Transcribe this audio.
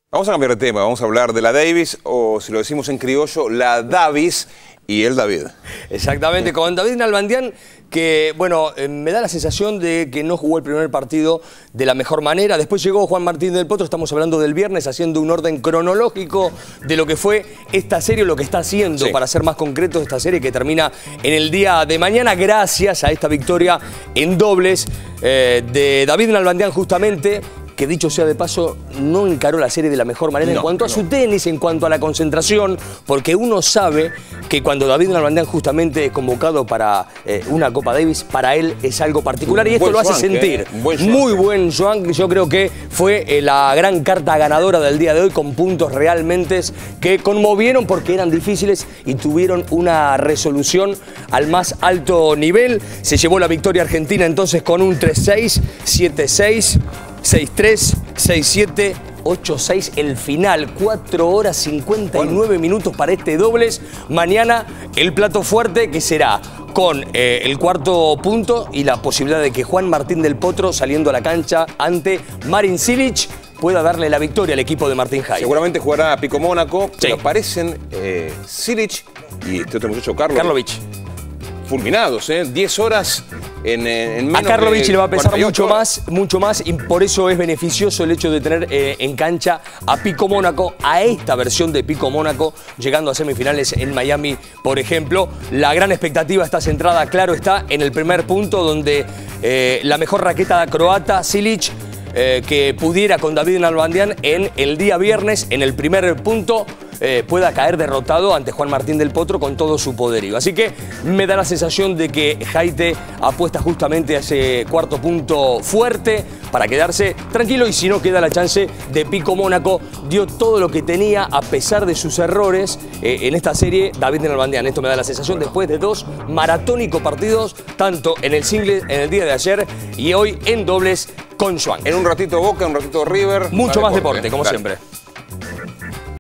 Vamos a cambiar de tema, vamos a hablar de la Davis, o si lo decimos en criollo, la Davis y el David. Exactamente, con David Nalbandián, que, bueno, me da la sensación de que no jugó el primer partido de la mejor manera. Después llegó Juan Martín del Potro, estamos hablando del viernes, haciendo un orden cronológico de lo que fue esta serie, lo que está haciendo, sí, para ser más concreto, esta serie que termina en el día de mañana, gracias a esta victoria en dobles de David Nalbandián, justamente, que dicho sea de paso, no encaró la serie de la mejor manera en cuanto a su tenis, en cuanto a la concentración, porque uno sabe que cuando David Nalbandián justamente es convocado para una Copa Davis, para él es algo particular y esto lo hace sentir. Muy buen Joan, yo creo que fue la gran carta ganadora del día de hoy, con puntos realmente que conmovieron porque eran difíciles y tuvieron una resolución al más alto nivel. Se llevó la victoria argentina entonces con un 3-6, 7-6, 6-3, 6-7, 8-6, el final, 4 horas 59 minutos para este dobles. Mañana el plato fuerte, que será con el cuarto punto y la posibilidad de que Juan Martín del Potro, saliendo a la cancha ante Marin Cilic, pueda darle la victoria al equipo de Martín Jaime. Seguramente jugará a Pico Mónaco, sí, pero aparecen Cilic y este otro muchacho, Karlovic. Fulminados, 10 horas en menos. A Karlovic le va a pesar mucho más, y por eso es beneficioso el hecho de tener en cancha a Pico Mónaco, a esta versión de Pico Mónaco, llegando a semifinales en Miami, por ejemplo. La gran expectativa está centrada, claro está, en el primer punto, donde la mejor raqueta croata, Cilic, que pudiera con David Nalbandián en el día viernes, en el primer punto, pueda caer derrotado ante Juan Martín del Potro con todo su poderío. Así que me da la sensación de que Jaite apuesta justamente a ese cuarto punto fuerte para quedarse tranquilo, y si no, queda la chance de Pico Mónaco. Dio todo lo que tenía a pesar de sus errores en esta serie David Nalbandián. Esto me da la sensación después de 2 maratónicos partidos, tanto en el single en el día de ayer y hoy en dobles con Joan. En un ratito Boca, en un ratito River. Mucho más deporte, como siempre.